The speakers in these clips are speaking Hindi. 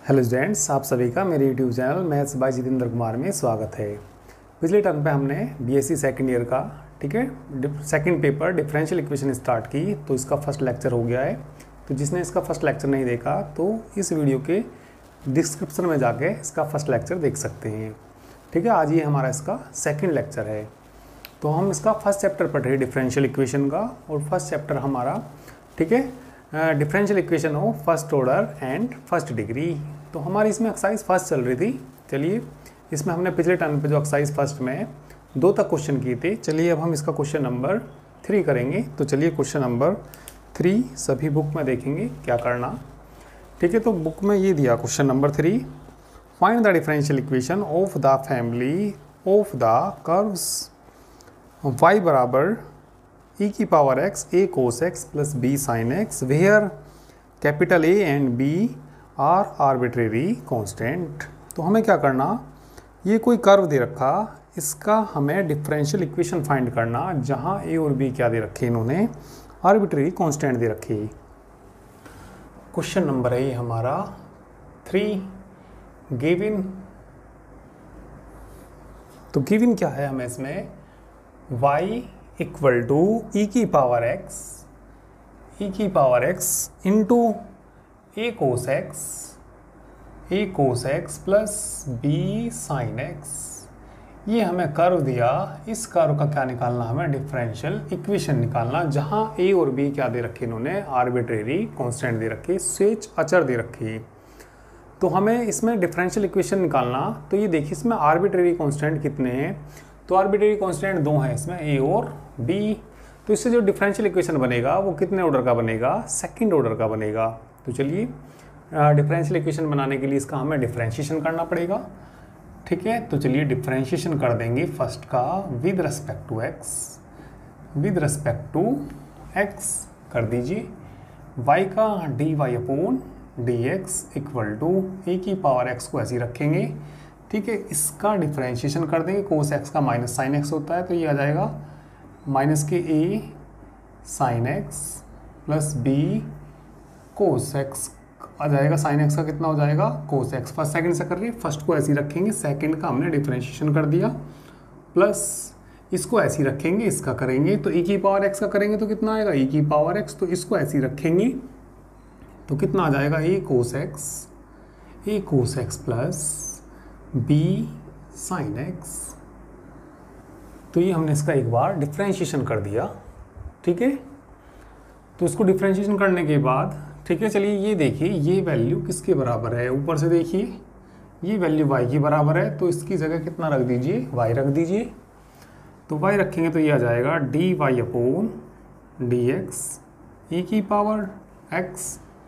हेलो स्टूडेंट्स, आप सभी का मेरे YouTube channel maths by Jitendra Kumar में स्वागत है। पिछले टर्म पे हमने बीएससी सेकंड ईयर का second paper differential equation start की, तो इसका फर्स्ट लेक्चर हो गया है। तो जिसने इसका फर्स्ट लेक्चर नहीं देखा तो इस वीडियो के डिस्क्रिप्शन में जाके इसका फर्स्ट लेक्चर देख सकते हैं। ठीक है, आज ये हमारा इसका सेकेंड लेक्चर है। तो हम इसका फर्स्ट चैप्टर पढ़ रहे हैं डिफरेंशियल इक्वेशन का, और फर्स्ट चैप्टर हमारा differential equation of first order and first degree. तो हमारी इसमें एक्सरसाइज फर्स्ट चल रही थी। चलिए, इसमें हमने पिछले टर्म पे जो एक्सरसाइज फर्स्ट में 2 तक क्वेश्चन किए थे, चलिए अब हम इसका क्वेश्चन नंबर 3 करेंगे। तो चलिए क्वेश्चन नंबर 3 सभी बुक में देखेंगे क्या करना। ठीक है, तो बुक में ये दिया question number 3, find the differential equation of the family of the curves y बराबर e की power x a cos x plus b sin x where capital A and B are arbitrary constant. तो हमें क्या करना, ये कोई कर्व दे रखा, इसका हमें डिफरेंशियल इक्वेशन फाइंड करना, जहाँ a और b क्या दे रखे, इन्होंने आर्बिट्रेरी कांस्टेंट दे रखे। क्वेश्चन नंबर है ये हमारा 3 गिवन। तो गिवन क्या है हमें इसमें, y इक्वल टू ई की power x into a cos x plus b sine x. ये हमें कर्व दिया, इस कर्व का क्या निकालना, हमें डिफरेंशियल इक्वेशन निकालना, जहाँ ए और बी क्या दे रखे, इन्होंने आर्बिट्रेरी कांस्टेंट दे रखे, स्वेच अचर दे रखी। तो हमें इसमें डिफरेंशियल इक्वेशन निकालना। तो ये देखिए, इसमें आर्बिट्रेरी कांस्टेंट कितने हैं, तो आर्बिट्रेरी कांस्टेंट 2 हैं इसमें, ए और बी। तो इससे जो डिफरेंशियल इक्वेशन बनेगा वो कितने ऑर्डर का बनेगा, सेकंड ऑर्डर का बनेगा। तो चलिए, डिफरेंशियल इक्वेशन बनाने के लिए इसका हमें डिफरेंशिएशन करना पड़ेगा। ठीक है, तो चलिए डिफरेंशिएशन कर देंगे फर्स्ट का विद रेस्पेक्ट टू एक्स कर दीजिए। y का dy upon dx equal to a की पावर x को ऐसे ही रखेंगे। ठीक है, इसका डिफरेंशिएशन कर देंगे, कोस एक्स का माइनस साइन एक्स होता है, तो ये आ जाएगा माइनस के a sine x plus b cos x आ जाएगा। साइन एक्स का कितना हो जाएगा, कोस एक्स। फर्स्ट सेकंड से कर रही है, फर्स्ट को ऐसे ही रखेंगे, सेकंड का हमने डिफरेंशिएशन कर दिया, प्लस इसको ऐसे ही रखेंगे, इसका करेंगे तो e की पावर x का करेंगे तो कितना आएगा, e की पावर x। तो इसको ऐसे ही रखेंगे तो कितना आ जाएगा, a cos x plus b sine x. तो ये हमने इसका एक बार डिफरेंशिएशन कर दिया। ठीक है, तो इसको डिफरेंशिएशन करने के बाद, ठीक है, चलिए ये देखिए, ये वैल्यू किसके बराबर है, ऊपर से देखिए ये वैल्यू y की बराबर है, तो इसकी जगह कितना रख दीजिए, y रख दीजिए। तो y रखेंगे तो ये आ जाएगा dy अपॉन dx e की पावर x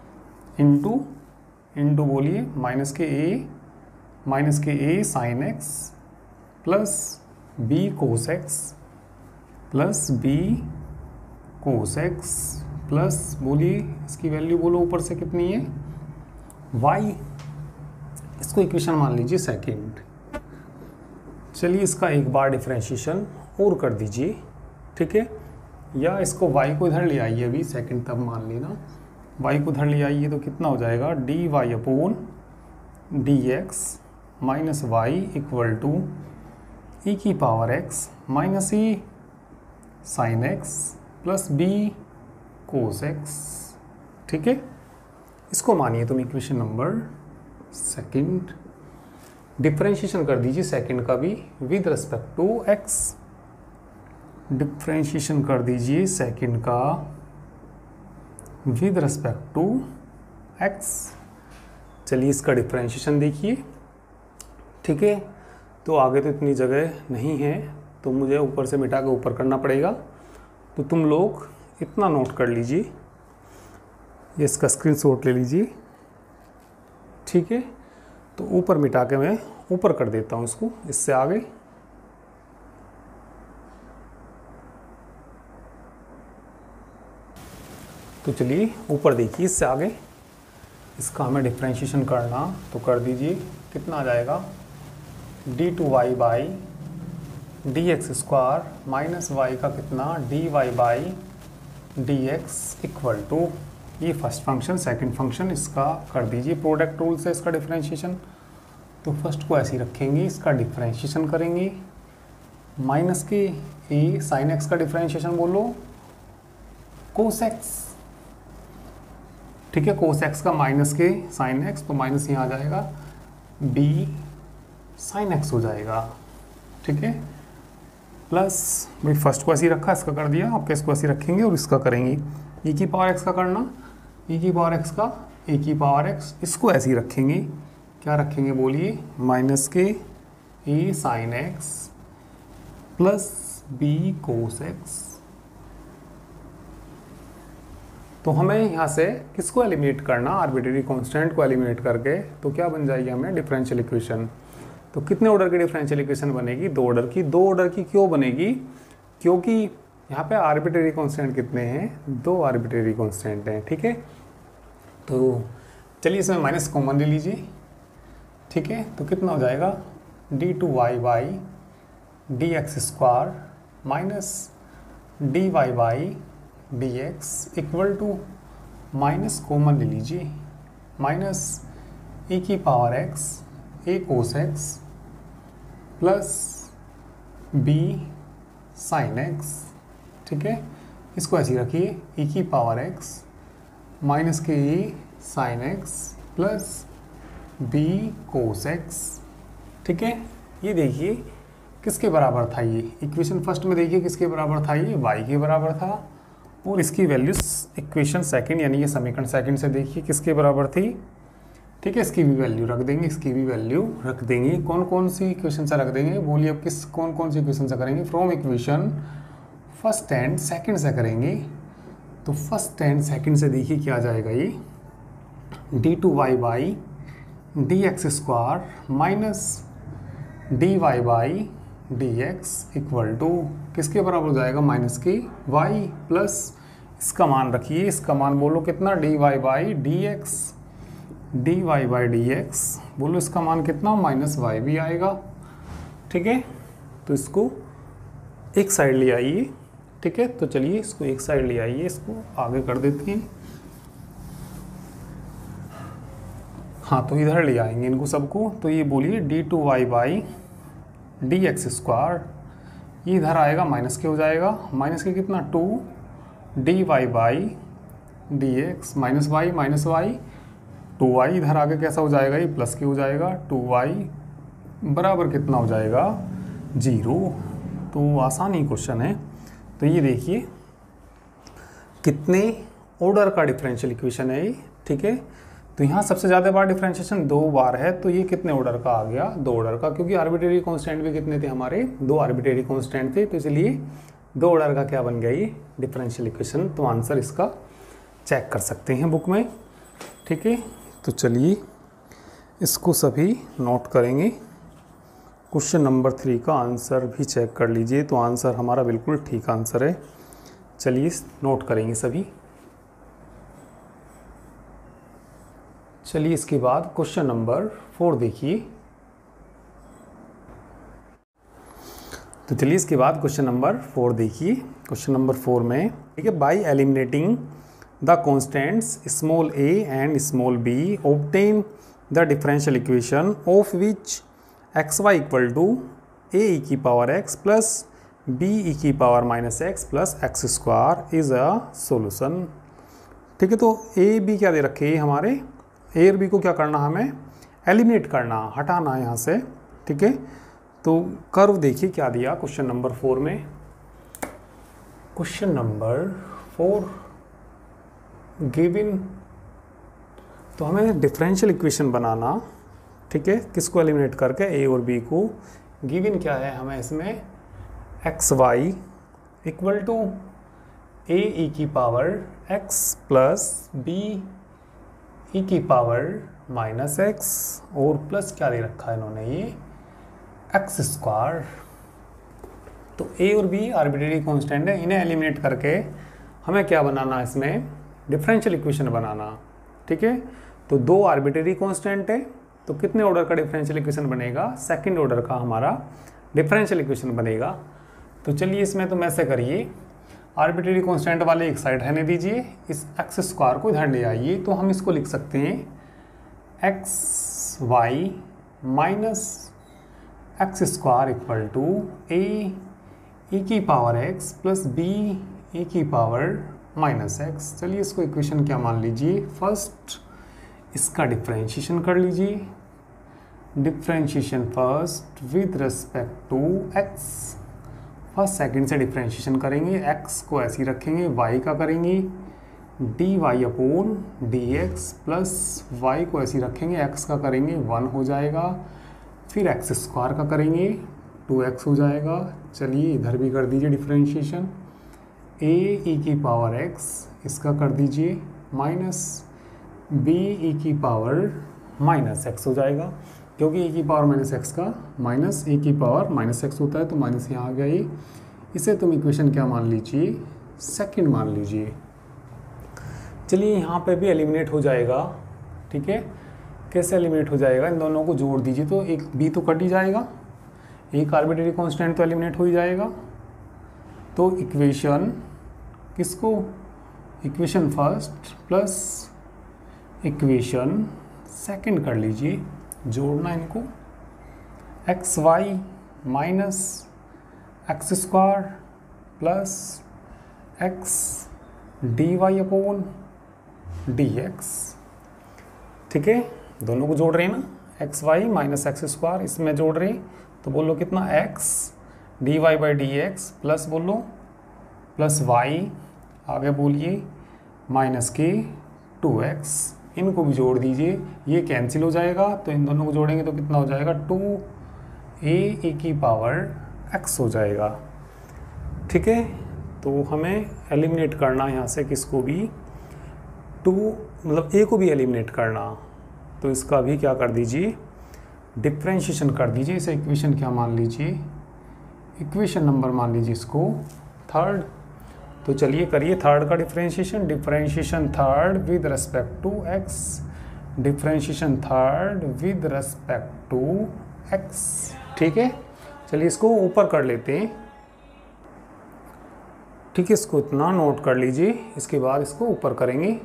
इंटू बोलिए माइनस के a sine x plus b cos x plus b cos x plus बोलिए इसकी वैल्यू बोलो ऊपर से कितनी है, y। इसको इक्वेशन मान लीजिए सेकंड। चलिए इसका एक बार डिफरेंशिएशन और कर दीजिए। ठीक है, या इसको y को इधर ले आइए, अभी सेकंड तब मान लेना, y को इधर ले आइए तो कितना हो जाएगा, dy upon dx minus y equal to e की power x minus e sine x plus b cos x। ठीक है, इसको मानिए तुम इक्वेशन नंबर सेकंड। डिफरेंशिएशन कर दीजिए सेकंड का भी with respect to x। Differentiation कर दीजिए सेकंड का विद रिस्पेक्ट टू x। चलिए इसका डिफरेंशिएशन देखिए। ठीक है, तो आगे तो इतनी जगह नहीं है, तो मुझे ऊपर से मिटा के ऊपर करना पड़ेगा। तो तुम लोग इतना नोट कर लीजिए, ये इसका स्क्रीनशॉट ले लीजिए। ठीक है, तो ऊपर मिटा के मैं ऊपर कर देता हूँ इसको, इससे आगे। तो चलिए ऊपर देखिए, इससे आगे इसका हमें डिफरेंशिएशन करना, तो कर दीजिए, कितना आ जाएगा, d2y by dx square minus y का कितना, dy by dx equal to ये फर्स्ट फंक्शन, सेकंड फंक्शन, इसका कर दीजिए प्रोडक्ट रूल से इसका डिफरेंशिएशन। तो फर्स्ट को ऐसे ही रखेंगे, इसका डिफरेंशिएशन करेंगे, माइनस के ए साइन एक्स का डिफरेंशिएशन बोलो कोस एक्स, ठीक है, कोस एक्स का माइनस के साइन एक्स, तो माइनस यहाँ आ जाएगा, बी साइन एक्स हो जाएगा, ठीक है, प्लस भाई फर्स्ट को ऐसे ही रखा, इसका कर दिया, आपके इसको ऐसे रखेंगे और इसका करेंगे, ई की पावर एक्स का करना, ई की पावर एक्स का ए की पावर एक्स, इसको ऐसे ही रखेंगे, क्या रखेंगे बोलिए, माइनस के a sine x plus b cos x. तो हमें यहाँ से किसको एलिमिनेट करना, आर्बिट्रेरी कांस्टेंट को एलिमिनेट करके, तो क्या बन जाएगी हमें डिफरेंशियल इक्वेशन। तो कितने ऑर्डर की डिफरेंशियल इक्वेशन बनेगी, 2 ऑर्डर की। 2 ऑर्डर की क्यों बनेगी, क्योंकि यहाँ पे आर्बिट्रेरी कांस्टेंट कितने हैं, 2 आर्बिट्रेरी कांस्टेंट हैं, ठीक है। तो चलिए इसमें माइनस कॉमन ले लीजिए, ठीक है, तो कितना हो जाएगा, d2y d x square minus d y d x equal to, minus common ले लीजिए, माइनस e की power x a cos x plus b sine x, ठीक है, इसको ऐसे ही रखिए, e की पावर x माइनस के a sine x plus b cos x, ठीक है। ये देखिए किसके बराबर था, ये इक्वेशन फर्स्ट में देखिए किसके बराबर था, ये y के बराबर था, और इसकी वैल्यू इक्वेशन सेकंड यानी ये समीकरण सेकंड से देखिए किसके बराबर थी, ठीक है। इसकी भी वैल्यू रख देंगे, इसकी भी वैल्यू रख देंगे। कौन कौन सी इक्वेशन से रख देंगे बोलिए, अब किस कौन कौन सी इक्वेशन से करेंगे, from equation first and second से करेंगे। तो फर्स्ट एंड सेकंड से देखिए क्या आ जाएगा, ये d2y d x square minus d y d x equal to किसके बराबर हो जाएगा, माइनस के y प्लस इसका मान रखिए, इसका मान बोलो कितना, डी वाई डी एक्स बोलो, इसका मान कितना, माइनस y भी आएगा, ठीक है। तो इसको एक साइड ले आइए, ठीक है। तो चलिए इसको एक साइड ले आइए, इसको आगे कर देते हैं, हाँ, तो इधर ले आएंगे इनको सबको। तो ये बोलिए d2y डी एक्स स्क्वायर, ये इधर आएगा माइनस के हो जाएगा, माइनस के कितना, 2 d y d x minus y 2y, इधर आगे कैसा हो जाएगा, ये प्लस के हो जाएगा, 2y बराबर कितना हो जाएगा, 0। तो आसान ही क्वेश्चन है। तो ये देखिए कितने ऑर्डर का डिफरेंशियल इक्वेशन है ये, ठीक है। तो यहाँ सबसे ज़्यादा बार डिफरेंशिएशन 2 बार है, तो ये कितने ऑर्डर का आ गया, 2 ऑर्डर का, क्योंकि आर्बिट्रेरी कांस्टेंट भी कितने थे हमारे, 2 आर्बिट्रेरी कांस्टेंट थे, तो इसलिए 2 ऑर्डर का क्या बन गया ये डिफरेंशियल इक्वेशन। तो आंसर इसका चेक कर सकते हैं बुक में, ठीक है। तो चलिए इसको सभी नोट करेंगे, क्वेश्चन नंबर 3 का आंसर भी चेक कर लीजिए। तो आंसर हमारा बिल्कुल ठीक आंसर है, चलिए नोट करेंगे सभी। चलिए इसके बाद क्वेश्चन नंबर 4 देखिए। तो चलिए इसके बाद क्वेश्चन नंबर 4 देखिए। क्वेश्चन नंबर 4 में ठीक है, by eliminating the constants small a and small b obtain the differential equation of which xy equal to a e की power x plus b e की power minus x plus x square is a solution. ठीक है, तो a b क्या दे रखे हैं हमारे, ए और बी को क्या करना, हमें एलिमिनेट करना, हटाना है यहाँ से, ठीक है। तो कर्व देखिए क्या दिया क्वेश्चन नंबर 4 में। क्वेश्चन नंबर 4 गिवन, तो हमें डिफरेंशियल इक्वेशन बनाना, ठीक है, किसको एलिमिनेट करके, ए और बी को। गिवन क्या है हमें इसमें, x y equal to a e की power x plus b e की पावर माइनस एक्स, और प्लस क्या दे रखा है इन्होंने, ये एक्स स्क्वायर। तो ए और बी आर्बिट्रेरी कांस्टेंट है, इन्हें एलिमिनेट करके हमें क्या बनाना, इसमें डिफरेंशियल इक्वेशन बनाना, ठीक है। तो 2 आर्बिट्रेरी कांस्टेंट है, तो कितने ऑर्डर का डिफरेंशियल इक्वेशन बनेगा, सेकंड ऑर्डर का हमारा डिफरेंशियल इक्वेशन बनेगा। तो चलिए इसमें तुम ऐसे करिए, आर्बिट्रेरी कांस्टेंट वाले एक साइड रहने दीजिए, इस एक्स स्क्वायर को इधर ले आइए, तो हम इसको लिख सकते हैं x y minus x square equal to a की power x plus b a की पावर माइनस एक्स। चलिए इसको इक्वेशन क्या मान लीजिए, फर्स्ट इसका डिफ्रेंशिएशन कर लीजिए, differentiation first with respect to x, first second से डिफ्रेंशिएशन करेंगे, एक्स को ऐसे ही रखेंगे, वाई का करेंगे d y upon d x plus y को ऐसे ही रखेंगे, एक्स का करेंगे 1 हो जाएगा, फिर एक्स स्क्वायर का करेंगे 2x हो जाएगा। चलिए इधर भी कर दीजिए डिफ्रेंशिएशन, ए की पावर x इसका कर दीजिए माइनस बी की पावर माइनस एक्स हो जाएगा, क्योंकि ए की पावर माइनस एक्स का माइनस ए की पावर माइनस एक्स होता है, तो माइनस यहाँ आ गया ये। इसे तुम इक्वेशन क्या मान लीजिए, सेकंड मान लीजिए। चलिए यहाँ पे भी एलिमिनेट हो जाएगा, ठीक है। कैसे एलिमिनेट हो जाएगा, इन दोनों को जोड़ दीजिए तो एक बी तो कट ही जाएगा, एक आर्बिट्रेरी कांस्टेंट तो एलिमिनेट हो ही जाएगा। तो इक्वेशन किसको, equation first plus equation second कर लीजिए, जोड़ना इनको, x y minus x square plus x d y upon d x, ठीक है। दोनों को जोड़ रहे हैं ना, x y minus x square, इसमें जोड़ रहे हैं तो बोलो कितना, x d y by d x plus बोलो प्लस वाई, आगे बोलिए माइनस के 2x, इनको भी जोड़ दीजिए, ये कैंसिल हो जाएगा, तो इन दोनों को जोड़ेंगे तो कितना हो जाएगा, 2a की पावर x हो जाएगा, ठीक है। तो हमें एलिमिनेट करना यहाँ से किसको भी, 2 मतलब a को भी एलिमिनेट करना, तो इसका भी क्या कर दीजिए, डिफ्रेंशिएशन कर दीजिए। इसे इक्वेशन क्या मान लीजिए, इक्वेशन नंबर मान लीजिए इसको थर्ड। तो चलिए करिए थर्ड का differentiation, differentiation third with respect to x, differentiation third with respect to x, ठीक है। चलिए इसको ऊपर कर लेते हैं, ठीक है, इसको इतना नोट कर लीजिए, इसके बाद इसको ऊपर करेंगे।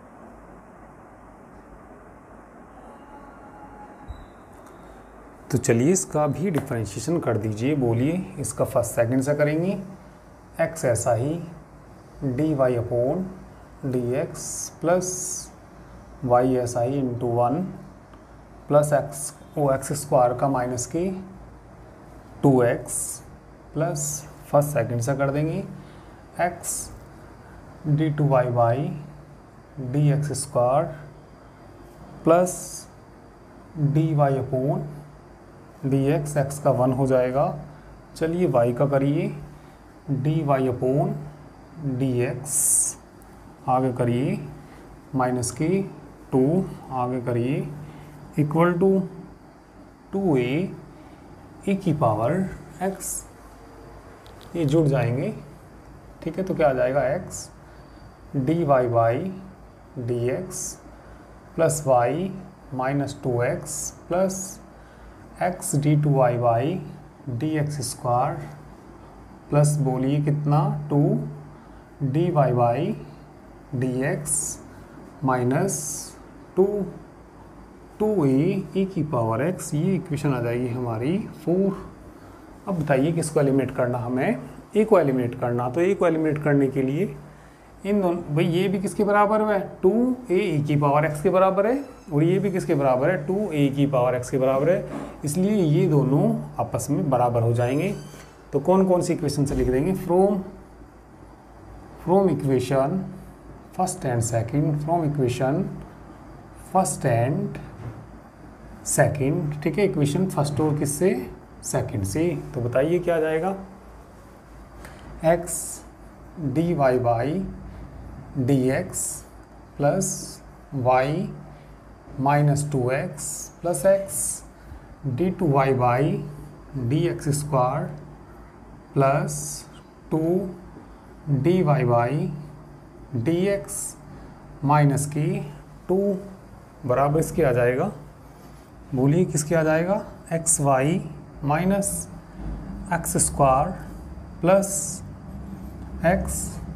तो चलिए इसका भी डिफ्रेंशिएशन कर दीजिए, बोलिए इसका फर्स्ट सेकंड से करेंगे, एक्स ऐसा ही d y upon d x plus y ऐसा ही इंटू 1 प्लस एक्स ओ एक्स स्क्वायर का माइनस के 2x प्लस फर्स्ट सेकंड से कर देंगे, x d two y by d x square plus d y upon d x, x का 1 हो जाएगा। चलिए वाई का करिए, d y upon d x, आगे करिए माइनस के 2, आगे करिए इक्वल टू 2a की पावर x, ये जुड़ जाएंगे, ठीक है। तो क्या आ जाएगा, x d y by d x plus y minus 2x plus x d two y by d x square plus बोलिए कितना 2 d y by d x minus 2a की पावर x, ये इक्वेशन आ जाएगी हमारी 4। अब बताइए किसको एलिमिनेट करना, हमें a को एलिमिनेट करना। तो a को एलिमिनेट करने के लिए इन दोनों, भाई ये भी किसके बराबर है, 2a की पावर x के बराबर है, और ये भी किसके बराबर है, 2a की पावर x के बराबर है, इसलिए ये दोनों आपस में बराबर हो जाएंगे। तो कौन कौन सी इक्वेशन से लिख देंगे, from equation first and second, from equation first and second, ठीक है। इक्वेशन फर्स्ट और किससे, सेकंड से। तो बताइए क्या आ जाएगा, x d y by d x plus y minus 2x plus x d two y by d x square plus 2 d y by d x minus की 2 बराबर इसके आ जाएगा, बोलिए किसके आ जाएगा, x y minus x square plus x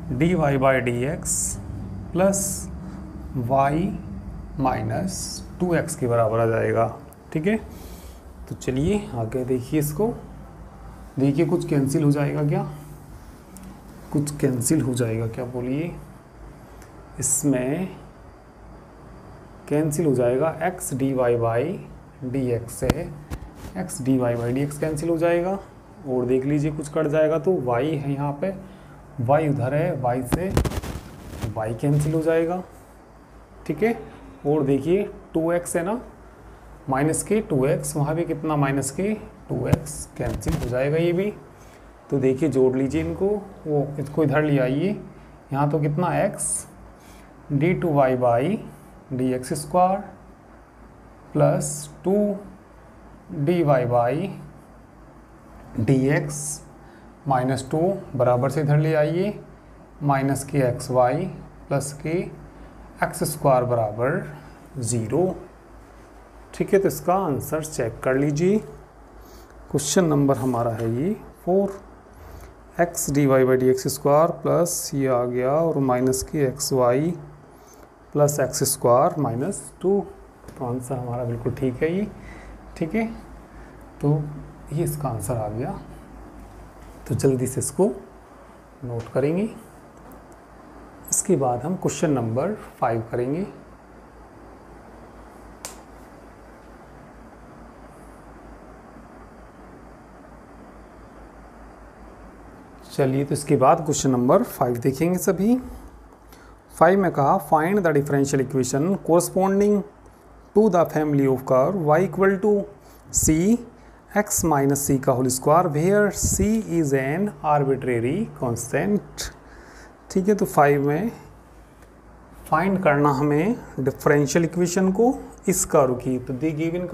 d y by d x plus y minus 2x के बराबर आ जाएगा। ठीक है, तो चलिए आगे देखिए इसको। देखिए कुछ कैंसिल हो जाएगा क्या, कुछ कैंसिल हो जाएगा क्या बोलिए। इसमें कैंसिल हो जाएगा x d y by d x से x d y by d x cancel हो जाएगा। और देख लीजिए कुछ कट जाएगा तो y है यहाँ पे, y उधर है, y से y कैंसिल हो जाएगा। ठीक है, और देखिए 2x है ना, माइनस के 2x, वहाँ भी कितना माइनस के 2x कैंसिल हो जाएगा ये भी। तो देखिए जोड़ लीजिए इनको, वो इसको इधर ले आइए। यहाँ तो कितना x d two y by d x square plus 2 d y by d x minus 2 बराबर से इधर ले आइए, माइनस के एक्स वाई प्लस के एक्स स्क्वायर बराबर 0। ठीक है, तो इसका आंसर चेक कर लीजिए। क्वेश्चन नंबर हमारा है ये 4, x d y by d x square plus ये आ गया और माइनस के x y plus x square minus 2। तो आंसर हमारा बिल्कुल ठीक है ये। ठीक है, तो ये इसका आंसर आ गया। तो जल्दी से इसको नोट करेंगे। इसके बाद हम क्वेश्चन नंबर 5 करेंगे। चलिए, तो इसके बाद क्वेश्चन नंबर 5 देखेंगे सभी। 5 में कहा find the differential equation corresponding to the family of curve y equal to c x minus c का whole square where c is an arbitrary constant. ठीक है, तो 5 में फाइंड करना हमें डिफरेंशियल इक्वेशन को इस कर्व की। तो दे गिवन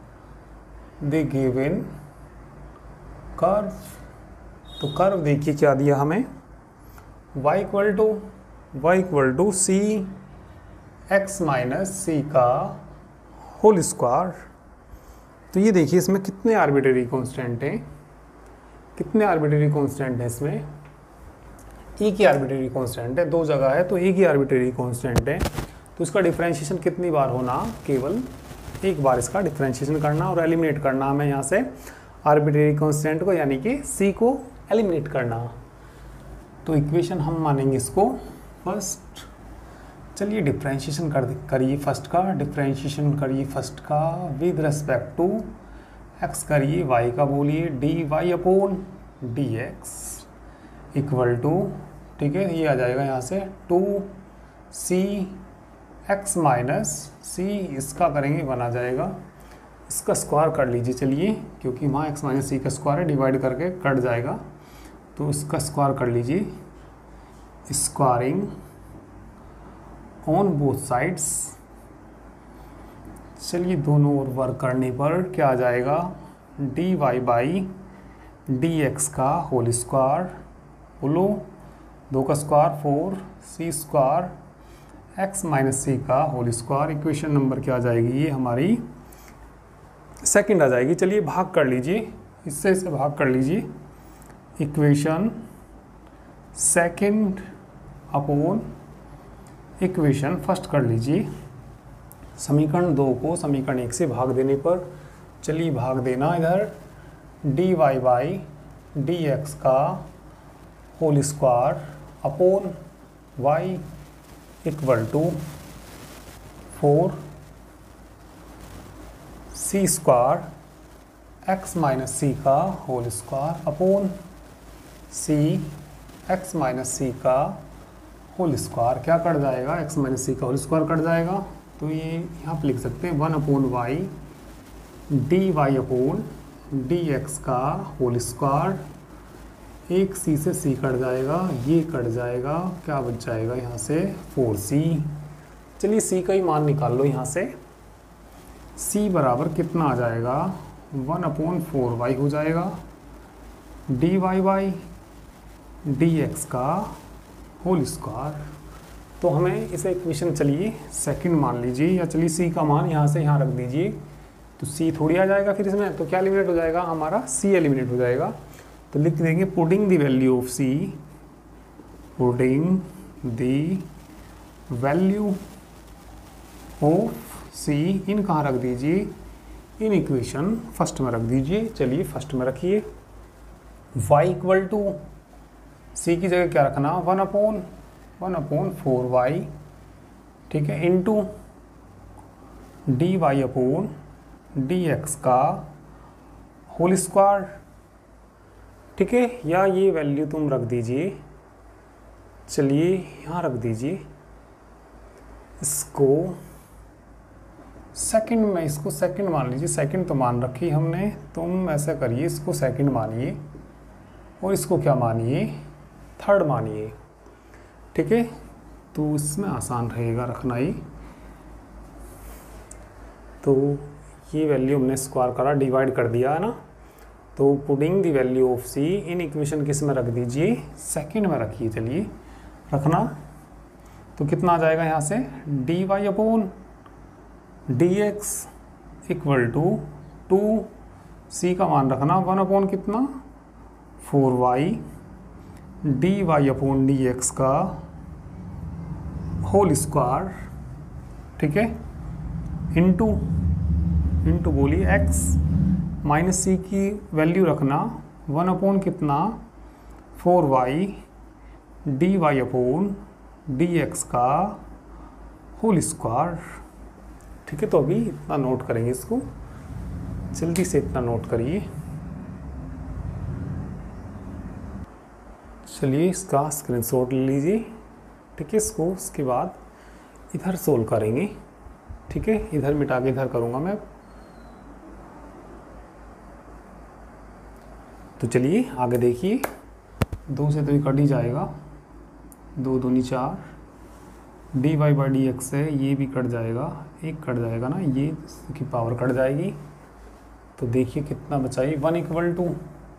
कर्व, तो कर्व देखिए क्या दिया हमें, y equal to c x minus c का होल स्क्वायर। तो ये देखिए इसमें कितने आर्बिट्रेरी कांस्टेंट हैं, कितने आर्बिट्रेरी कांस्टेंट हैं इसमें, एक ही आर्बिट्रेरी कांस्टेंट है, दो जगह है तो एक ही आर्बिट्रेरी कांस्टेंट है। तो इसका डिफरेंशिएशन कितनी बार होना, केवल एक बार इसका डिफरेंशिएशन करना और एलिमिनेट करना हमें यहाँ से आर्बिट्रेरी कांस्टेंट को, यानी कि c को एलिमिनेट करना। तो इक्वेशन हम मानेंगे इसको फर्स्ट। चलिए डिफरेंशिएशन करिए फर्स्ट का, डिफरेंशिएशन करिए फर्स्ट का विद रिस्पेक्ट टू x करिए, y का बोलिए d y upon d x equal to, ठीक है, ये आ जाएगा यहाँ से 2c x माइनस सी, इसका करेंगे 1 आ जाएगा, इसका स्क्वायर कर लीजिए। चलिए क्योंकि वहाँ x माइनस सी का स्क्वायर है, डिवाइड करके कट जाएगा, तो इसका स्क्वायर कर लीजिए, स्क्वायरिंग ऑन बोथ साइड्स। चलिए दोनों ओर वर्क करने पर क्या आ जाएगा, d y by d x का होल स्क्वायर, बोलो 2 का स्क्वायर 4 c square x minus c का होल स्क्वायर। इक्वेशन नंबर क्या आ जाएगी, ये हमारी सेकंड आ जाएगी। चलिए भाग कर लीजिए, इससे इसे भाग कर लीजिए, equation second upon equation first कर लीजिए। समीकरण 2 को समीकरण 1 से भाग देने पर, चलिए भाग देना इधर, d y by d x का whole square upon y equal to 4 c square x minus c का whole square upon c x minus c का होल स्क्वायर। क्या कट जाएगा, एक्स माइनस सी का होल स्क्वायर कट जाएगा, तो ये यहाँ पे लिख सकते हैं 1 upon y d y upon d x का होल स्क्वायर। एक सी से सी कट जाएगा, ये कट जाएगा, क्या बच जाएगा यहाँ से 4c। चलिए सी का ही मान निकाल लो यहाँ से, c बराबर कितना आ जाएगा, 1 अपॉन 4y हो जाएगा, d y by d x का होल स्क्वायर। तो हमें इसे इक्वेशन चलिए सेकंड मान लीजिए, या चलिए c का मान यहाँ से यहाँ रख दीजिए, तो c थोड़ी आ जाएगा फिर इसमें, तो क्या एलिमिनेट हो जाएगा हमारा, c एलिमिनेट हो जाएगा। तो लिख देंगे putting the value of c putting the value of c in कहाँ रख दीजिए, इन इक्वेशन फर्स्ट में रख दीजिए। चलिए फर्स्ट में रखिए। y इक्वल टू सी की जगह क्या रखना, 1/4y, ठीक है, इंटू dy अपॉन dx का होल स्क्वायर, ठीक है, या ये वैल्यू तुम रख दीजिए। चलिए यहाँ रख दीजिए, इसको सेकंड में, इसको सेकंड मान लीजिए। सेकंड तो मान रखी हमने, तुम ऐसा करिए, इसको सेकंड मानिए और इसको क्या मानिए, थर्ड मानिए, ठीक है। तो इसमें आसान रहेगा रखना ही। तो ये वैल्यू हमने स्क्वायर करा, डिवाइड कर दिया है ना। तो putting the value of c in equation किस में रख दीजिए, सेकंड में रखिए। चलिए रखना, तो कितना आ जाएगा यहाँ से, dy upon dx equal to 2c का मान रखना 1 अपॉन कितना 4y dy अपॉन dx का होल स्क्वायर, ठीक है, इंटू बोलिए x माइनस सी की वैल्यू रखना 1 अपॉन कितना 4y dy अपॉन dx का होल स्क्वायर, ठीक है। तो अभी इतना नोट करेंगे, इसको जल्दी से इतना नोट करिए। चलिए इसका स्क्रीनशॉट ले लीजिए, ठीक है। इसको उसके बाद इधर सोल्व करेंगे, ठीक है। इधर मिटा के इधर करूँगा मैं। तो चलिए आगे देखिए, 2 से तो ये कट ही जाएगा, 2 दूनी 4, dy बाई dx है, ये भी कट जाएगा, एक कट जाएगा ना, ये की पावर कट जाएगी। तो देखिए कितना बचाई, 1 equal to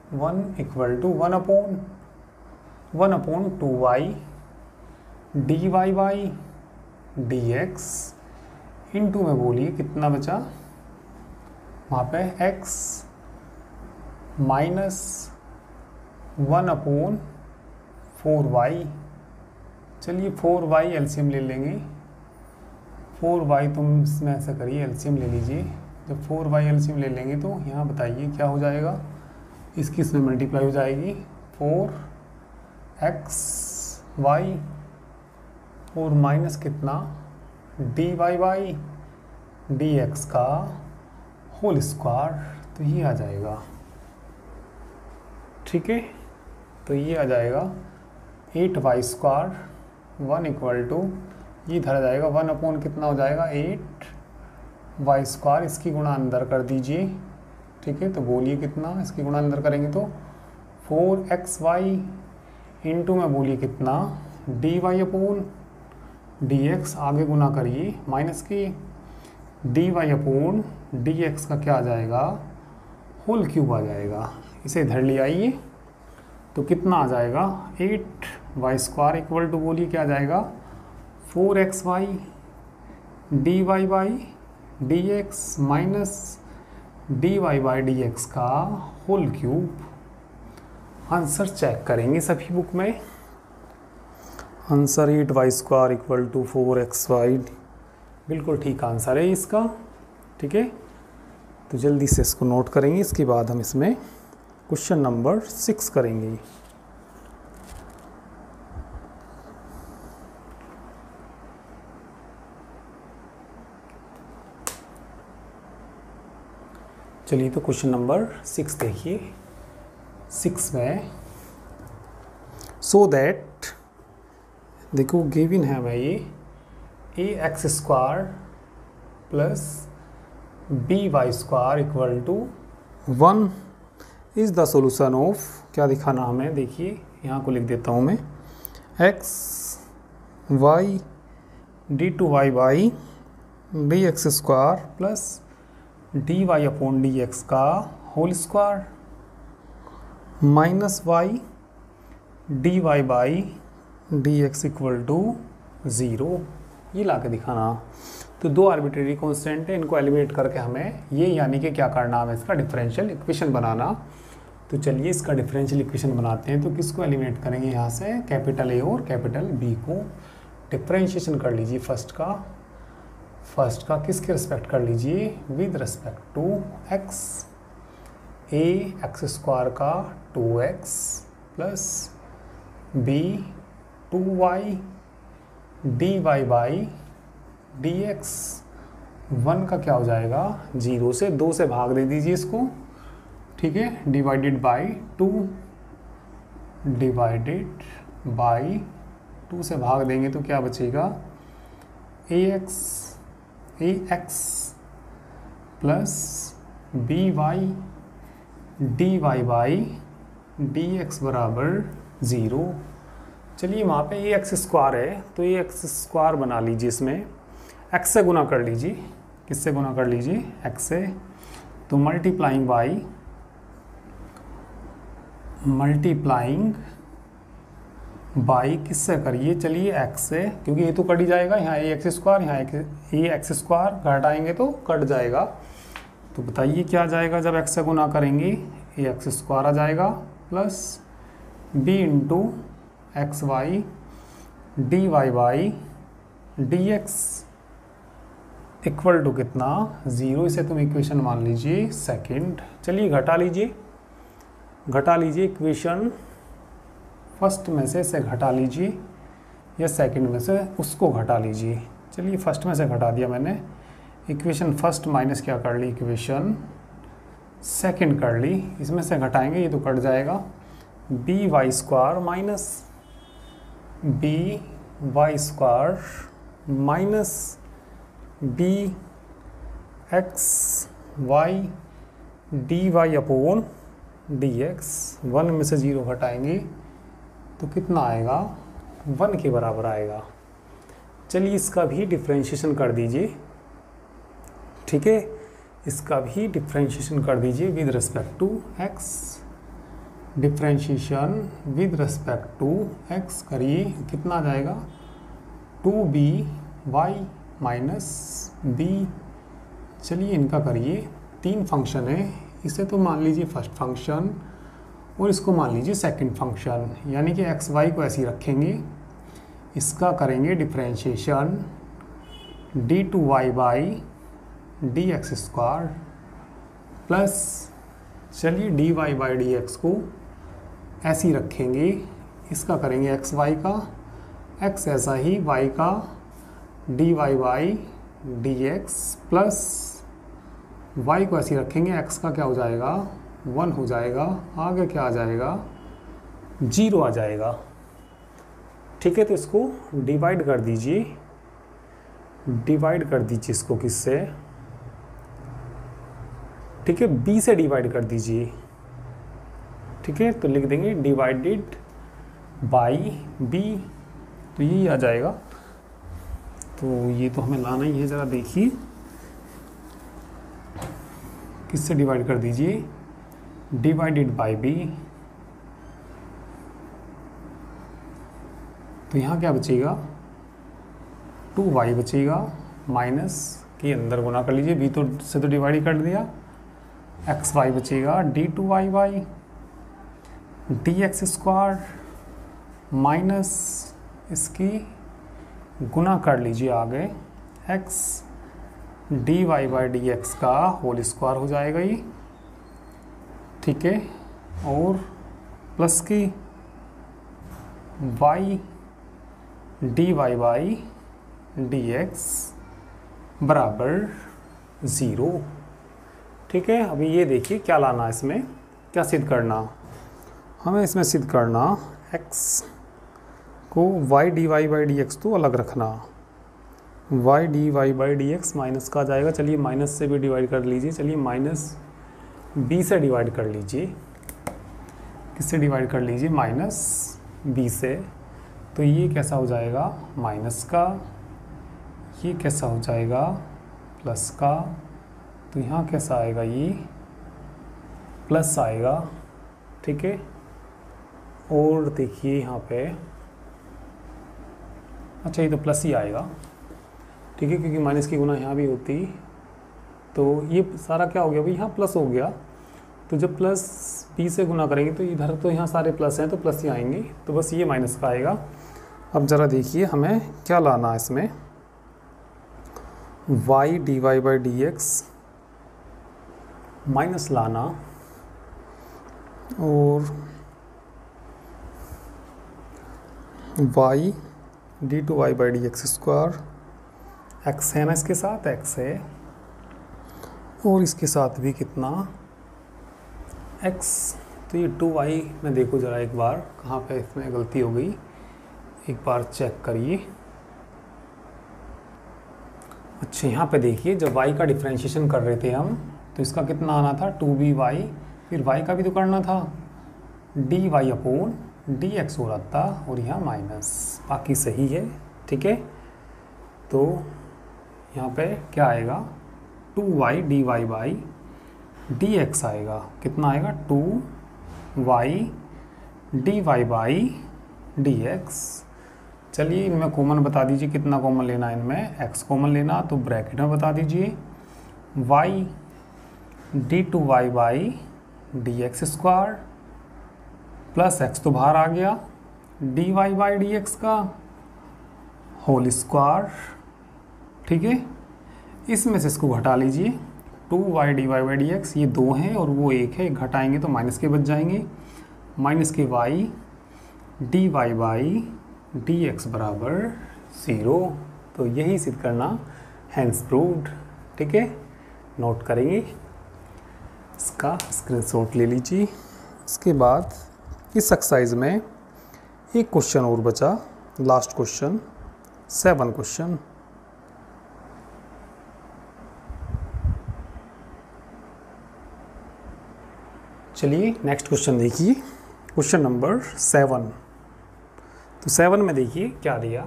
1 upon 2y dy by dx into में बोलिए कितना बचा वहाँ पे x माइनस 1 अपॉन 4y। चलिए 4y एलसीएम ले लेंगे, 4y तुम इसमें ऐसा करिए एलसीएम ले लीजिए। जब 4y एलसीएम ले लेंगे तो यहाँ बताइए क्या हो जाएगा, इसकी इसमें मल्टीप्लाई हो जाएगी 4xy और माइनस कितना dy बाई dx का होल स्क्वायर, तो ये आ जाएगा, ठीक है। तो ये आ जाएगा 8y स्क्वायर 1 इक्वल टू, ये इधर आ जाएगा 1 अपॉन कितना हो जाएगा 8y स्क्वायर, इसकी गुणा अंदर कर दीजिए, ठीक है। तो बोलिए कितना, इसकी गुणा अंदर करेंगे तो 4xy इंटू में बोलिए कितना dy अपॉन dx, आगे गुना करिए माइनस की dy अपॉन dx का क्या आ जाएगा होल क्यूब आ जाएगा। इसे इधर ले आइए तो कितना आ जाएगा 8y स्क्वायर इक्वल टू बोलिए क्या आ जाएगा 4xy dy by dx minus dy by dx का होल क्यूब। आंसर चेक करेंगे सभी बुक में। Answer 8y square equal to 4xy, बिल्कुल ठीक आंसर है इसका, ठीक है। तो जल्दी से इसको नोट करेंगे, इसके बाद हम इसमें क्वेश्चन नंबर 6 करेंगे। चलिए तो क्वेश्चन नंबर 6 देखिए। 6 में सो दैट, देखो गिवन है भाई a x square plus b y square equal to 1 is the solution of, क्या दिखाना हमें, देखिए यहाँ को लिख देता हूँ मैं, x y d two y by d x square plus d y upon d x का whole square minus y d y by d x equal to 0, ये ला के दिखाना। तो 2 आर्बिट्रेरी कॉन्स्टेंट है, इनको एलिमिनेट करके हमें ये यानी कि क्या करना, हमें इसका डिफरेंशियल इक्वेशन बनाना। तो चलिए इसका डिफरेंशियल इक्वेशन बनाते हैं। तो किसको एलिमिनेट करेंगे यहाँ से, कैपिटल ए और कैपिटल बी को डिफरेंशिएशन कर लीजिए। फर्स्ट का किसके रिस्पेक्ट कर लीजिए, with respect to x. A x square का 2x plus b 2y dy by d x. 1 का क्या हो जाएगा, 0 से 2 से भाग दे दीजिए इसको, ठीक है, डिवाइडेड बाई 2 से भाग देंगे तो क्या बचेगा, ax plus by dy by d x बराबर 0। चलिए वहाँ पे ax स्क्वायर है तो ax स्क्वायर बना लीजिए, इसमें x से गुना कर लीजिए। किससे गुना कर लीजिए, x से। तो मल्टीप्लाइंग बाई किससे करिए, चलिए x से, क्योंकि ये तो कट ही जाएगा, यहाँ ax स्क्वायर, यहाँ ax स्क्वायर घटाएंगे तो कट जाएगा। तो बताइए क्या आ जाएगा, जब x से गुना करेंगे ax स्क्वायर आ जाएगा plus b into x y d y by d x equal to कितना, 0। इसे तुम इक्वेशन मान लीजिए सेकंड। चलिए घटा लीजिए इक्वेशन फर्स्ट में से इसे घटा लीजिए, या सेकंड में से उसको घटा लीजिए। चलिए फर्स्ट में से घटा दिया मैंने, इक्वेशन फर्स्ट माइनस क्या कर ली, इक्वेशन सेकंड कर ली। इसमें से घटाएंगे ये तो कट जाएगा, b y square minus b y square minus b x y d y upon d x. 1 में से 0 घटाएंगे तो कितना आएगा, 1 के बराबर आएगा। चलिए इसका भी डिफरेंशिएशन कर दीजिए, ठीक है, इसका भी डिफरेंशिएशन कर दीजिए with respect to x. Differentiation with respect to x करिए, कितना आ जाएगा, 2by माइनस बी। चलिए इनका करिए, 3 फंक्शन है, इसे तो मान लीजिए फर्स्ट फंक्शन और इसको मान लीजिए सेकंड फंक्शन, यानी कि एक्स वाई को ऐसे ही रखेंगे। इसका करेंगे differentiation d2y by d x square plus, चलिए dy बाई डी एक्स को ऐसे ही रखेंगे। इसका करेंगे एक्स वाई का, x ऐसा ही y का dy by d x plus y को ऐसे ही रखेंगे, x का क्या हो जाएगा, 1 हो जाएगा, आगे क्या आ जाएगा, 0 आ जाएगा, ठीक है। तो इसको डिवाइड कर दीजिए इसको किससे, ठीक है, b से डिवाइड कर दीजिए, ठीक है। तो लिख देंगे डिवाइडेड बाई b, तो यही आ जाएगा। तो ये तो हमें लाना ही है, ज़रा देखिए किससे डिवाइड कर दीजिए, डिवाइडेड बाई b। तो यहाँ क्या बचेगा, 2y बचेगा, माइनस के अंदर गुना कर लीजिए, b तो से तो डिवाइड ही कर दिया, एक्स वाई बचेगा d2y by d x square minus इसकी गुना कर लीजिए आगे, x dy by d x का होल स्क्वायर हो जाएगा ये, ठीक है, और प्लस की y dy by d x बराबर 0, ठीक है। अभी ये देखिए क्या लाना है, इसमें क्या सिद्ध करना, हमें इसमें सिद्ध करना x को y dy by d x तो अलग रखना, y dy by d x minus का आ जाएगा। चलिए माइनस से भी डिवाइड कर लीजिए, चलिए माइनस b से डिवाइड कर लीजिए, किससे डिवाइड कर लीजिए, माइनस b से। तो ये कैसा हो जाएगा, माइनस का, ये कैसा हो जाएगा, प्लस का। तो यहाँ कैसा आएगा, ये प्लस आएगा, ठीक है। और देखिए यहाँ पे, अच्छा ये तो प्लस ही आएगा, ठीक है, क्योंकि माइनस की गुना यहाँ भी होती, तो ये सारा क्या हो गया भाई, यहाँ प्लस हो गया। तो जब प्लस बी से गुना करेंगे तो इधर तो यहाँ सारे प्लस हैं तो प्लस ही आएंगे, तो बस ये माइनस का आएगा। अब ज़रा देखिए हमें क्या लाना है इसमें, y dy by d x minus लाना और y d two y by d x square, x है ना इसके साथ, एक्स है और इसके साथ भी कितना x, तो ये 2y में देखो ज़रा एक बार कहाँ पे इसमें गलती हो गई, एक बार चेक करिए। अच्छा यहाँ पे देखिए जब y का डिफ्रेंशिएशन कर रहे थे हम तो इसका कितना आना था 2by, फिर y का भी तो करना था dy अपॉन dx हो रहा था और यहाँ माइनस, बाकी सही है, ठीक है। तो यहाँ पे क्या आएगा 2y dy बाई dx आएगा, कितना आएगा 2y dy बाई dx। चलिए इनमें कॉमन बता दीजिए कितना कॉमन लेना है, इनमें x कॉमन लेना, तो ब्रैकेट में बता दीजिए y d2y by dx square plus x तो बाहर आ गया dy बाई dx का होल स्क्वायर, ठीक है। इसमें से इसको घटा लीजिए 2y dy बाई dx, ये 2 हैं और वो 1 है, घटाएंगे तो माइनस के बच जाएंगे, माइनस के y dy बाई dx बराबर 0। तो यही सिद्ध करना हैंस प्रूव्ड, ठीक है। नोट करेंगे, इसका स्क्रीनशॉट ले लीजिए। इसके बाद इस एक्सरसाइज में एक क्वेश्चन और बचा, लास्ट क्वेश्चन 7 क्वेश्चन। चलिए नेक्स्ट क्वेश्चन देखिए, क्वेश्चन नंबर 7। तो 7 में देखिए क्या दिया,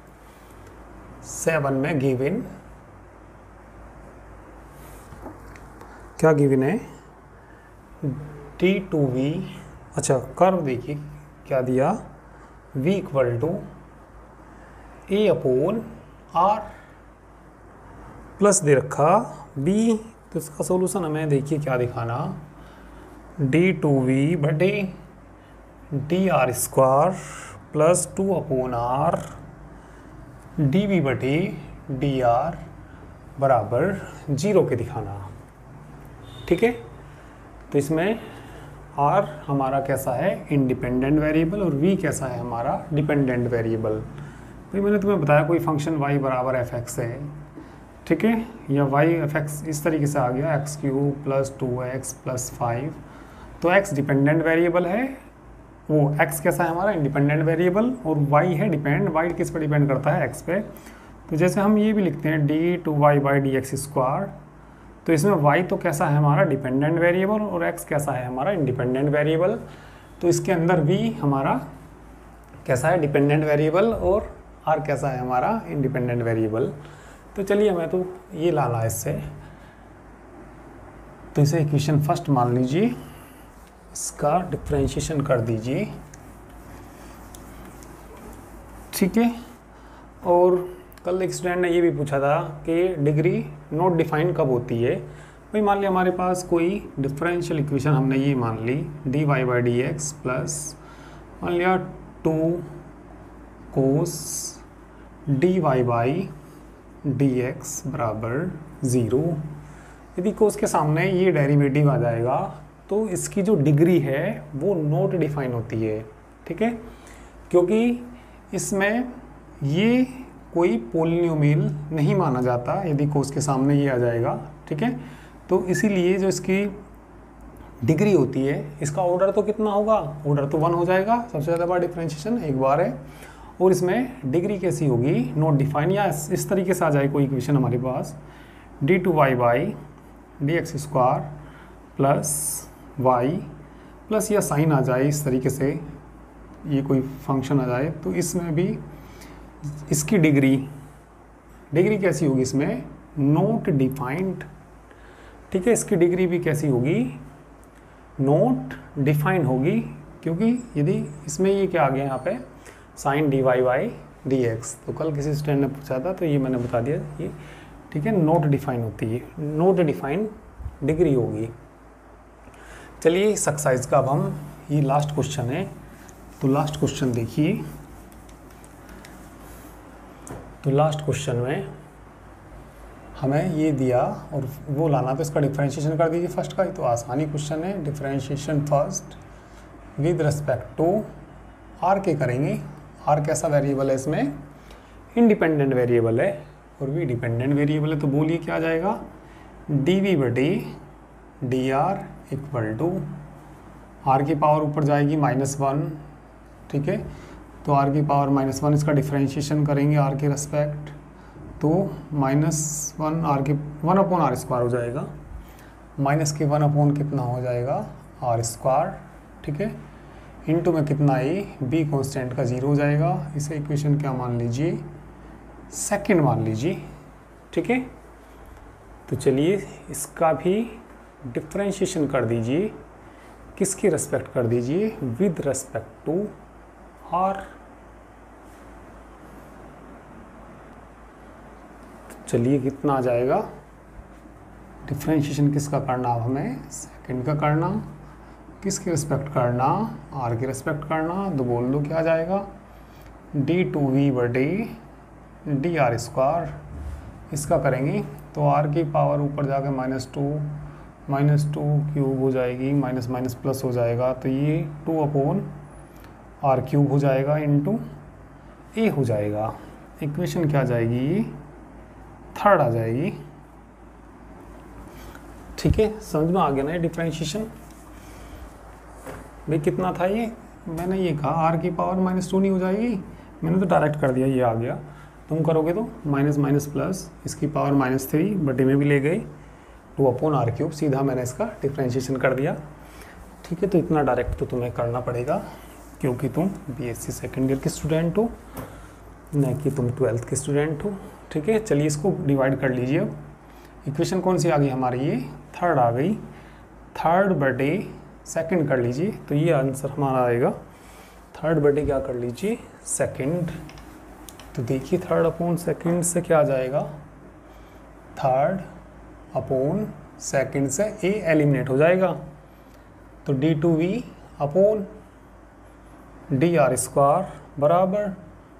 7 में गिवन, क्या गिवन है d2v, अच्छा कर्व देखिए क्या दिया v equal to a upon r plus दे रखा b, तो इसका सॉल्यूशन हमें देखिए क्या दिखाना, d2v बटे dr square plus 2 upon r dv बटे dr बराबर 0 के दिखाना, ठीक है। तो इसमें r हमारा कैसा है इंडिपेंडेंट वेरिएबल और v कैसा है हमारा डिपेंडेंट वेरिएबल। तो मैंने तुम्हें बताया कोई फंक्शन y बराबर fx है, ठीक है, या y fx इस तरीके से आ गया x³ प्लस 2x प्लस 5, तो x डिपेंडेंट वेरिएबल है, वो x कैसा है हमारा इंडिपेंडेंट वेरिएबल और y है डिपेंड, y किस पर डिपेंड करता है x पे। तो जैसे हम ये भी लिखते हैं d2y बाई dx स्क्वायर, तो इसमें y तो कैसा है हमारा डिपेंडेंट वेरिएबल और x कैसा है हमारा इंडिपेंडेंट वेरिएबल। तो इसके अंदर v हमारा कैसा है डिपेंडेंट वेरिएबल और r कैसा है हमारा इंडिपेंडेंट वेरिएबल। तो चलिए हमें तो ये लाना है इससे, तो इसे इक्वेशन फर्स्ट मान लीजिए, इसका डिफरेंशिएशन कर दीजिए, ठीक है। और कल एक स्टूडेंट ने ये भी पूछा था कि डिग्री नॉट डिफाइन कब होती है। भाई मान लिया हमारे पास कोई डिफरेंशियल इक्वेशन हमने ये मान ली dy by d x plus मान लिया 2 cos dy by d x बराबर 0। यदि कोस के सामने ये डेरिवेटिव आ जाएगा तो इसकी जो डिग्री है वो नॉट डिफाइन होती है, ठीक है, क्योंकि इसमें ये कोई पोलिनोमियल नहीं माना जाता यदि कोस के सामने ये आ जाएगा, ठीक है। तो इसीलिए जो इसकी डिग्री होती है इसका ऑर्डर तो कितना होगा, ऑर्डर तो 1 हो जाएगा, सबसे ज़्यादा बार डिफरेंशिएशन एक बार है, और इसमें डिग्री कैसी होगी नॉट डिफाइन, या इस तरीके से आ जाए कोई इक्वेशन हमारे पास d2y by d x square plus y plus या साइन आ जाए इस तरीके से, ये कोई फंक्शन आ जाए, तो इसमें भी इसकी डिग्री कैसी होगी इसमें नॉट डिफाइंड, ठीक है। इसकी डिग्री भी कैसी होगी नॉट डिफाइन होगी, क्योंकि यदि इसमें ये क्या आ गया यहाँ पे sine dy by d x, तो कल किसी स्टूडेंट ने पूछा था तो ये मैंने बता दिया ये, ठीक है, नॉट डिफाइन होती है, नॉट डिफाइन डिग्री होगी। चलिए इस एक्सरसाइज का अब हम, ये लास्ट क्वेश्चन है, तो लास्ट क्वेश्चन देखिए। तो लास्ट क्वेश्चन में हमें ये दिया और वो लाना, तो इसका डिफरेंशिएशन कर दीजिए फर्स्ट का। तो आसानी क्वेश्चन है, differentiation first with respect to r के करेंगे। आर कैसा वेरिएबल है इसमें, इंडिपेंडेंट वेरिएबल है और भी डिपेंडेंट वेरिएबल है। तो बोलिए क्या आ जाएगा, डी वी बटे d r equal to, r की पावर ऊपर जाएगी -1, ठीक है। तो आर की पावर -1, इसका डिफरेंशिएशन करेंगे आर के रेस्पेक्ट, तो -1 आर के 1/r² हो जाएगा, माइनस के 1 कितना हो जाएगा r², ठीक है। इनटू में कितना ए, बी कांस्टेंट का 0 हो जाएगा। इसे इक्वेशन क्या मान लीजिए, सेकंड मान लीजिए, ठीक है। तो चलिए इसका भी डिफरेंशिएशन कर दीजिए, किसकी रेस्पेक्ट कर दीजिए, विद रेस्पेक्ट टू आर। चलिए कितना आ जाएगा, डिफरेंशिएशन किसका करना, अब हमें सेकंड का करना, किसकी रिस्पेक्ट करना, आर की रिस्पेक्ट करना। तो बोल दो क्या आ जाएगा, d2v बटे dr²। इसका करेंगे तो आर की पावर ऊपर जाकर -2 क्यूब हो जाएगी, माइनस प्लस हो जाएगा, तो ये 2/r³ हो जाएगा इंटू ए हो जाएगा। इक्वेशन क्या आ जाएगी, थर्ड आ जाएगी, ठीक है। समझ में आ गया ना ये डिफरेंशिएशन। भाई कितना था ये, मैंने ये कहा आर की पावर -2 नहीं हो जाएगी, मैंने तो डायरेक्ट कर दिया, ये आ गया। तुम करोगे तो माइनस प्लस, इसकी पावर -3 बटे में भी ले गए, 2/r³, सीधा मैंने इसका डिफरेंशिएशन कर दिया, ठीक है। तो इतना डायरेक्ट तो तुम्हें करना पड़ेगा क्योंकि तुम बीएससी सेकेंड ईयर के स्टूडेंट हो, न कि तुम 12th के स्टूडेंट हो, ठीक है। चलिए इसको डिवाइड कर लीजिए। अब इक्वेशन कौन सी आ गई हमारी, ये थर्ड आ गई, थर्ड बटे सेकंड कर लीजिए, तो ये आंसर हमारा आएगा, थर्ड बटे क्या कर लीजिए, सेकंड। तो देखिए थर्ड अपॉन सेकंड से क्या आ जाएगा, थर्ड अपॉन सेकंड से ए एलिमिनेट हो जाएगा, तो d2v अपॉन dr² बराबर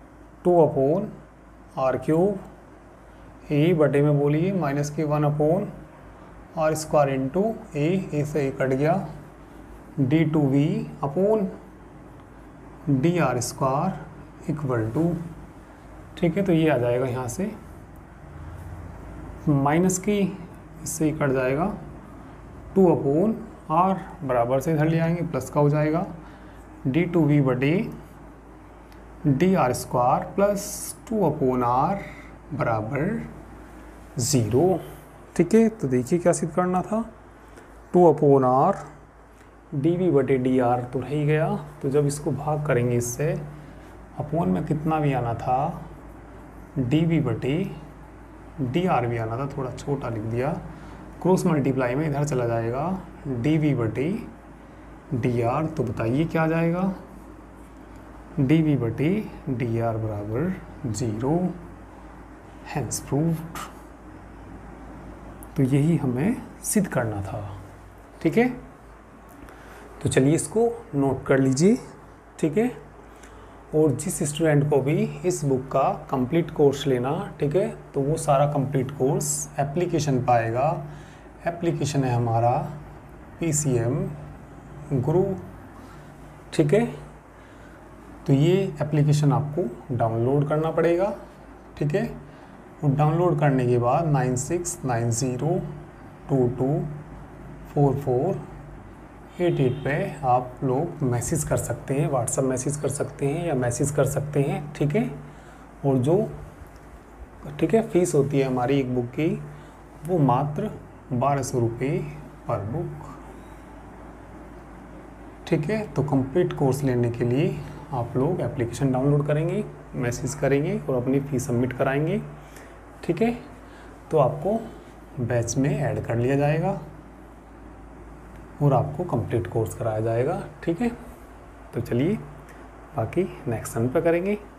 2/r³, ए बटे में बोलिए माइनस के 1/r² इंटू ए से ए कट गया, d2v upon dr² equal to, ठीक है। तो ये आ जाएगा यहाँ से माइनस की, इससे ही कट जाएगा, 2/r बराबर से इधर ले आएंगे, प्लस का हो जाएगा, d2v बटे dr² प्लस 2/r बराबर 0, ठीक है। तो देखिए क्या सिद्ध करना था, 2/r dv बटे dr तो रह ही गया, तो जब इसको भाग करेंगे इससे, अपोन में कितना भी आना था, dv बटे dr भी आना था, थोड़ा छोटा लिख दिया, क्रॉस मल्टीप्लाई में इधर चला जाएगा, dv बटे dr। तो बताइए क्या आ जाएगा, dv बटे dr बराबर 0, हैंस प्रूव्ड। तो यही हमें सिद्ध करना था, ठीक है। तो चलिए इसको नोट कर लीजिए, ठीक है। और जिस स्टूडेंट को भी इस बुक का कंप्लीट कोर्स लेना, ठीक है, तो वो सारा कंप्लीट कोर्स एप्लीकेशन पाएगा। एप्लीकेशन है हमारा PCM गुरु, ठीक है। तो ये एप्लीकेशन आपको डाउनलोड करना पड़ेगा, ठीक है। और डाउनलोड करने के बाद 9690224488 पे आप लोग मैसेज कर सकते हैं, व्हाट्सएप मैसेज कर सकते हैं या मैसेज कर सकते हैं, ठीक है। और जो, ठीक है, फीस होती है हमारी एक बुक की, वो मात्र 1200 रुपये पर बुक, ठीक है। तो कंप्लीट कोर्स लेने के लिए आप लोग एप्लीकेशन डाउनलोड करेंगे, मैसेज करेंगे और अपनी फ़ीस सबमिट कराएंगे, ठीक है। तो आपको बैच में ऐड कर लिया जाएगा और आपको कंप्लीट कोर्स कराया जाएगा, ठीक है। तो चलिए बाकी नेक्स्ट सन पे करेंगे।